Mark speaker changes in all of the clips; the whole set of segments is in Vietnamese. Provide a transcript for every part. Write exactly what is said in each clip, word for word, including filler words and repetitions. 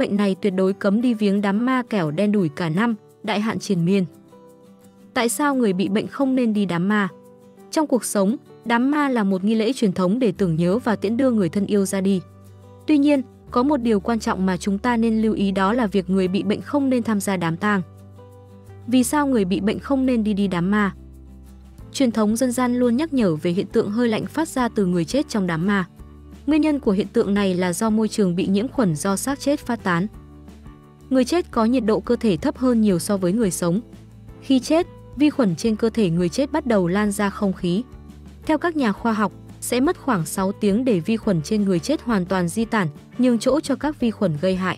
Speaker 1: bệnh này tuyệt đối cấm đi viếng đám ma kẻo đen đủi cả năm, đại hạn triền miên. Tại sao người bị bệnh không nên đi đám ma? Trong cuộc sống, đám ma là một nghi lễ truyền thống để tưởng nhớ và tiễn đưa người thân yêu ra đi. Tuy nhiên, có một điều quan trọng mà chúng ta nên lưu ý, đó là việc người bị bệnh không nên tham gia đám tang. Vì sao người bị bệnh không nên đi đi đám ma? Truyền thống dân gian luôn nhắc nhở về hiện tượng hơi lạnh phát ra từ người chết trong đám ma. Nguyên nhân của hiện tượng này là do môi trường bị nhiễm khuẩn do xác chết phát tán. Người chết có nhiệt độ cơ thể thấp hơn nhiều so với người sống. Khi chết, vi khuẩn trên cơ thể người chết bắt đầu lan ra không khí. Theo các nhà khoa học, sẽ mất khoảng sáu tiếng để vi khuẩn trên người chết hoàn toàn di tản, nhường chỗ cho các vi khuẩn gây hại.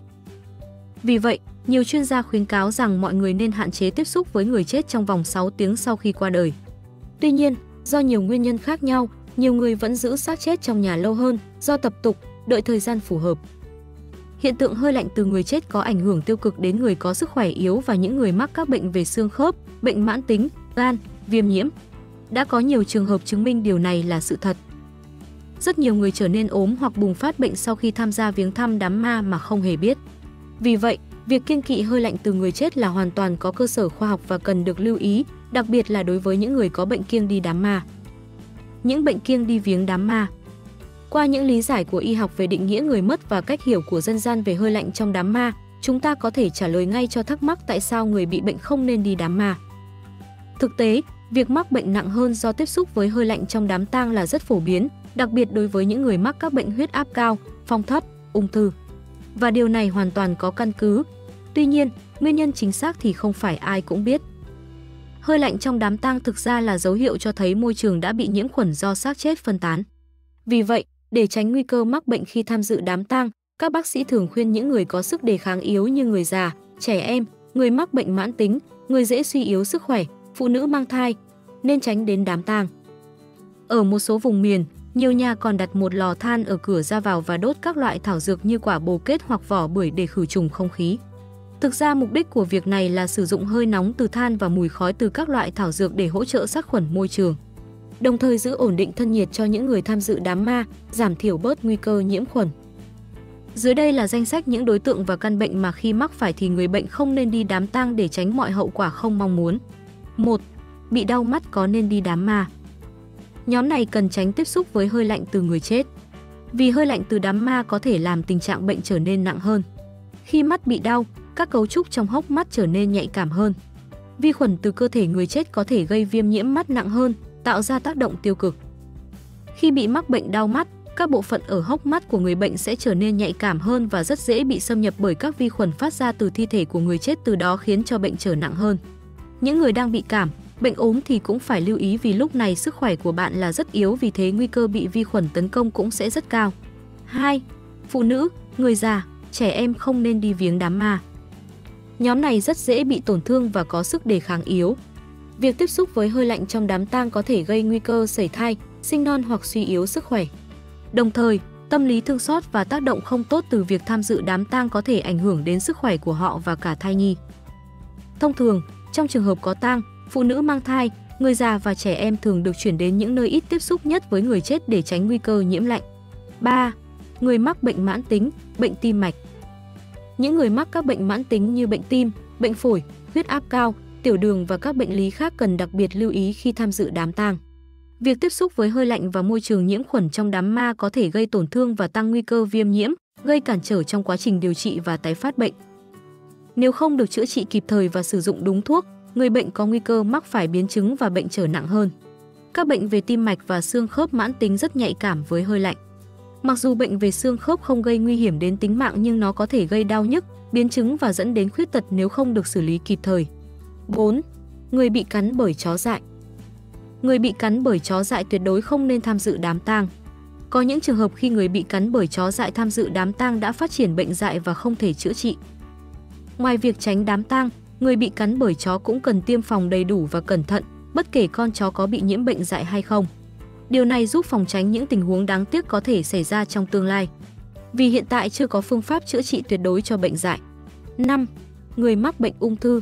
Speaker 1: Vì vậy, nhiều chuyên gia khuyến cáo rằng mọi người nên hạn chế tiếp xúc với người chết trong vòng sáu tiếng sau khi qua đời. Tuy nhiên, do nhiều nguyên nhân khác nhau, nhiều người vẫn giữ xác chết trong nhà lâu hơn, do tập tục, đợi thời gian phù hợp. Hiện tượng hơi lạnh từ người chết có ảnh hưởng tiêu cực đến người có sức khỏe yếu và những người mắc các bệnh về xương khớp, bệnh mãn tính, gan, viêm nhiễm. Đã có nhiều trường hợp chứng minh điều này là sự thật. Rất nhiều người trở nên ốm hoặc bùng phát bệnh sau khi tham gia viếng thăm đám ma mà không hề biết. Vì vậy, việc kiêng kỵ hơi lạnh từ người chết là hoàn toàn có cơ sở khoa học và cần được lưu ý, đặc biệt là đối với những người có bệnh kiêng đi đám ma. Những bệnh kiêng đi viếng đám ma. Qua những lý giải của y học về định nghĩa người mất và cách hiểu của dân gian về hơi lạnh trong đám ma, chúng ta có thể trả lời ngay cho thắc mắc tại sao người bị bệnh không nên đi đám ma. Thực tế, việc mắc bệnh nặng hơn do tiếp xúc với hơi lạnh trong đám tang là rất phổ biến, đặc biệt đối với những người mắc các bệnh huyết áp cao, phong thấp, ung thư. Và điều này hoàn toàn có căn cứ. Tuy nhiên, nguyên nhân chính xác thì không phải ai cũng biết. Hơi lạnh trong đám tang thực ra là dấu hiệu cho thấy môi trường đã bị nhiễm khuẩn do xác chết phân tán. Vì vậy, để tránh nguy cơ mắc bệnh khi tham dự đám tang, các bác sĩ thường khuyên những người có sức đề kháng yếu như người già, trẻ em, người mắc bệnh mãn tính, người dễ suy yếu sức khỏe, phụ nữ mang thai nên tránh đến đám tang. Ở một số vùng miền, nhiều nhà còn đặt một lò than ở cửa ra vào và đốt các loại thảo dược như quả bồ kết hoặc vỏ bưởi để khử trùng không khí. Thực ra mục đích của việc này là sử dụng hơi nóng từ than và mùi khói từ các loại thảo dược để hỗ trợ sát khuẩn môi trường, đồng thời giữ ổn định thân nhiệt cho những người tham dự đám ma, giảm thiểu bớt nguy cơ nhiễm khuẩn. Dưới đây là danh sách những đối tượng và căn bệnh mà khi mắc phải thì người bệnh không nên đi đám tang để tránh mọi hậu quả không mong muốn. một. Bị đau mắt có nên đi đám ma? Nhóm này cần tránh tiếp xúc với hơi lạnh từ người chết, vì hơi lạnh từ đám ma có thể làm tình trạng bệnh trở nên nặng hơn. Khi mắt bị đau, các cấu trúc trong hốc mắt trở nên nhạy cảm hơn. Vi khuẩn từ cơ thể người chết có thể gây viêm nhiễm mắt nặng hơn, tạo ra tác động tiêu cực. Khi bị mắc bệnh đau mắt, các bộ phận ở hốc mắt của người bệnh sẽ trở nên nhạy cảm hơn và rất dễ bị xâm nhập bởi các vi khuẩn phát ra từ thi thể của người chết, từ đó khiến cho bệnh trở nặng hơn. Những người đang bị cảm, bệnh ốm thì cũng phải lưu ý, vì lúc này sức khỏe của bạn là rất yếu, vì thế nguy cơ bị vi khuẩn tấn công cũng sẽ rất cao. hai. Phụ nữ, người già, trẻ em không nên đi viếng đám ma. Nhóm này rất dễ bị tổn thương và có sức đề kháng yếu. Việc tiếp xúc với hơi lạnh trong đám tang có thể gây nguy cơ sẩy thai, sinh non hoặc suy yếu sức khỏe. Đồng thời, tâm lý thương xót và tác động không tốt từ việc tham dự đám tang có thể ảnh hưởng đến sức khỏe của họ và cả thai nhi. Thông thường, trong trường hợp có tang, phụ nữ mang thai, người già và trẻ em thường được chuyển đến những nơi ít tiếp xúc nhất với người chết để tránh nguy cơ nhiễm lạnh. ba. Người mắc bệnh mãn tính, bệnh tim mạch. Những người mắc các bệnh mãn tính như bệnh tim, bệnh phổi, huyết áp cao, tiểu đường và các bệnh lý khác cần đặc biệt lưu ý khi tham dự đám tang. Việc tiếp xúc với hơi lạnh và môi trường nhiễm khuẩn trong đám ma có thể gây tổn thương và tăng nguy cơ viêm nhiễm, gây cản trở trong quá trình điều trị và tái phát bệnh. Nếu không được chữa trị kịp thời và sử dụng đúng thuốc, người bệnh có nguy cơ mắc phải biến chứng và bệnh trở nặng hơn. Các bệnh về tim mạch và xương khớp mãn tính rất nhạy cảm với hơi lạnh. Mặc dù bệnh về xương khớp không gây nguy hiểm đến tính mạng nhưng nó có thể gây đau nhức, biến chứng và dẫn đến khuyết tật nếu không được xử lý kịp thời. bốn. Người bị cắn bởi chó dại. Người bị cắn bởi chó dại tuyệt đối không nên tham dự đám tang. Có những trường hợp khi người bị cắn bởi chó dại tham dự đám tang đã phát triển bệnh dại và không thể chữa trị. Ngoài việc tránh đám tang, người bị cắn bởi chó cũng cần tiêm phòng đầy đủ và cẩn thận, bất kể con chó có bị nhiễm bệnh dại hay không. Điều này giúp phòng tránh những tình huống đáng tiếc có thể xảy ra trong tương lai. Vì hiện tại chưa có phương pháp chữa trị tuyệt đối cho bệnh dại. năm. Người mắc bệnh ung thư.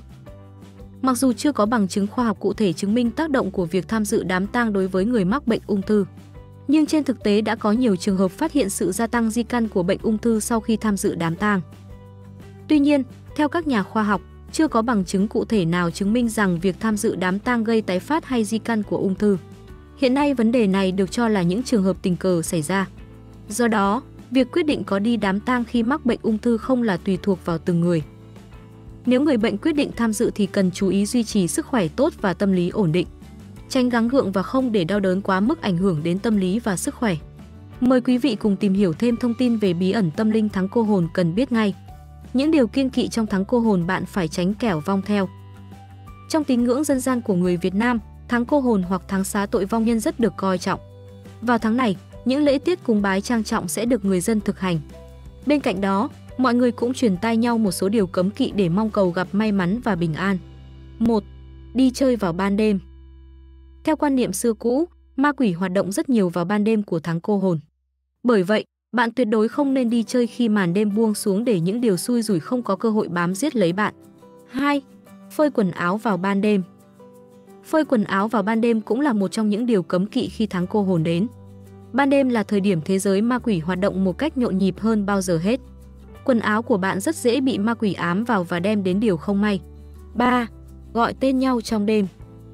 Speaker 1: Mặc dù chưa có bằng chứng khoa học cụ thể chứng minh tác động của việc tham dự đám tang đối với người mắc bệnh ung thư, nhưng trên thực tế đã có nhiều trường hợp phát hiện sự gia tăng di căn của bệnh ung thư sau khi tham dự đám tang. Tuy nhiên, theo các nhà khoa học, chưa có bằng chứng cụ thể nào chứng minh rằng việc tham dự đám tang gây tái phát hay di căn của ung thư. Hiện nay vấn đề này được cho là những trường hợp tình cờ xảy ra. Do đó, việc quyết định có đi đám tang khi mắc bệnh ung thư không là tùy thuộc vào từng người. Nếu người bệnh quyết định tham dự thì cần chú ý duy trì sức khỏe tốt và tâm lý ổn định. Tránh gắng gượng và không để đau đớn quá mức ảnh hưởng đến tâm lý và sức khỏe. Mời quý vị cùng tìm hiểu thêm thông tin về bí ẩn tâm linh tháng cô hồn cần biết ngay. Những điều kiêng kỵ trong tháng cô hồn bạn phải tránh kẻo vong theo. Trong tín ngưỡng dân gian của người Việt Nam, tháng cô hồn hoặc tháng xá tội vong nhân rất được coi trọng. Vào tháng này, những lễ tiết cúng bái trang trọng sẽ được người dân thực hành. Bên cạnh đó, mọi người cũng truyền tai nhau một số điều cấm kỵ để mong cầu gặp may mắn và bình an. một. Đi chơi vào ban đêm. Theo quan niệm xưa cũ, ma quỷ hoạt động rất nhiều vào ban đêm của tháng cô hồn. Bởi vậy, bạn tuyệt đối không nên đi chơi khi màn đêm buông xuống để những điều xui rủi không có cơ hội bám giết lấy bạn. hai. Phơi quần áo vào ban đêm. Phơi quần áo vào ban đêm cũng là một trong những điều cấm kỵ khi tháng cô hồn đến. Ban đêm là thời điểm thế giới ma quỷ hoạt động một cách nhộn nhịp hơn bao giờ hết. Quần áo của bạn rất dễ bị ma quỷ ám vào và đem đến điều không may. ba. Gọi tên nhau trong đêm.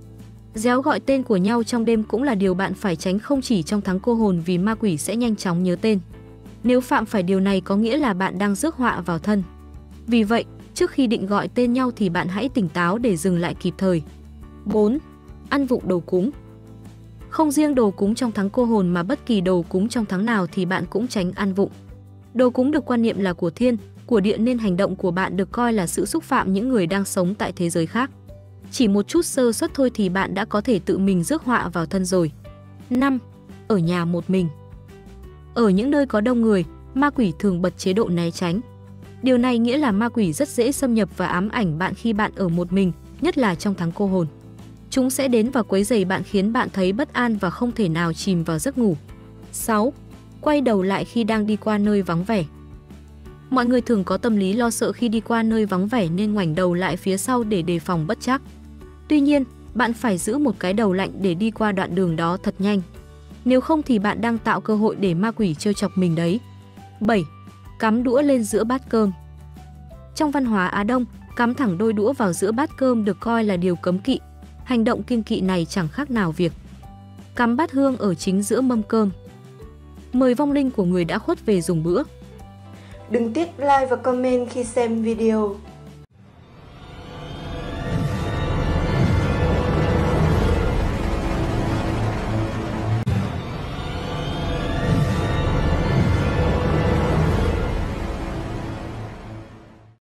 Speaker 1: Réo gọi tên của nhau trong đêm cũng là điều bạn phải tránh không chỉ trong tháng cô hồn vì ma quỷ sẽ nhanh chóng nhớ tên. Nếu phạm phải điều này có nghĩa là bạn đang rước họa vào thân. Vì vậy, trước khi định gọi tên nhau thì bạn hãy tỉnh táo để dừng lại kịp thời. bốn. Ăn vụng đồ cúng. Không riêng đồ cúng trong tháng cô hồn mà bất kỳ đồ cúng trong tháng nào thì bạn cũng tránh ăn vụng. Đồ cúng được quan niệm là của thiên, của địa nên hành động của bạn được coi là sự xúc phạm những người đang sống tại thế giới khác. Chỉ một chút sơ suất thôi thì bạn đã có thể tự mình rước họa vào thân rồi. năm. Ở nhà một mình. Ở những nơi có đông người, ma quỷ thường bật chế độ né tránh. Điều này nghĩa là ma quỷ rất dễ xâm nhập và ám ảnh bạn khi bạn ở một mình, nhất là trong tháng cô hồn. Chúng sẽ đến và quấy rầy bạn khiến bạn thấy bất an và không thể nào chìm vào giấc ngủ. sáu. Quay đầu lại khi đang đi qua nơi vắng vẻ. Mọi người thường có tâm lý lo sợ khi đi qua nơi vắng vẻ nên ngoảnh đầu lại phía sau để đề phòng bất trắc. Tuy nhiên, bạn phải giữ một cái đầu lạnh để đi qua đoạn đường đó thật nhanh. Nếu không thì bạn đang tạo cơ hội để ma quỷ trêu chọc mình đấy. bảy. Cắm đũa lên giữa bát cơm. Trong văn hóa Á Đông, cắm thẳng đôi đũa vào giữa bát cơm được coi là điều cấm kỵ. Hành động kiêng kỵ này chẳng khác nào việc cắm bát hương ở chính giữa mâm cơm. Mời vong linh của người đã khuất về dùng bữa.
Speaker 2: Đừng tiếc like và comment khi xem video.